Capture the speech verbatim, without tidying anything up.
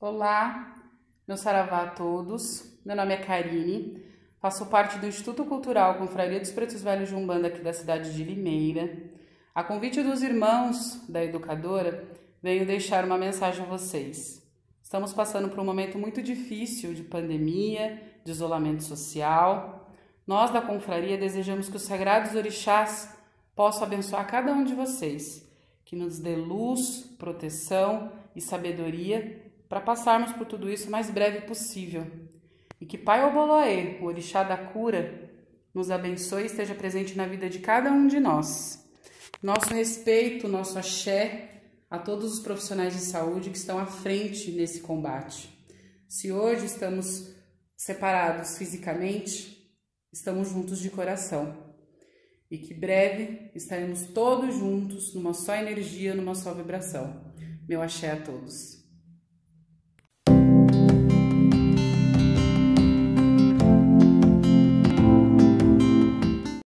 Olá, meu saravá a todos, meu nome é Karine, faço parte do Instituto Cultural Confraria dos Pretos Velhos de Umbanda aqui da cidade de Limeira. A convite dos irmãos da educadora, venho deixar uma mensagem a vocês. Estamos passando por um momento muito difícil de pandemia, de isolamento social. Nós da confraria desejamos que os sagrados orixás possam abençoar cada um de vocês, que nos dê luz, proteção e sabedoria para passarmos por tudo isso o mais breve possível. E que Pai Oboloê, o orixá da cura, nos abençoe e esteja presente na vida de cada um de nós. Nosso respeito, nosso axé a todos os profissionais de saúde que estão à frente nesse combate. Se hoje estamos separados fisicamente, estamos juntos de coração. E que breve estaremos todos juntos numa só energia, numa só vibração. Meu axé a todos.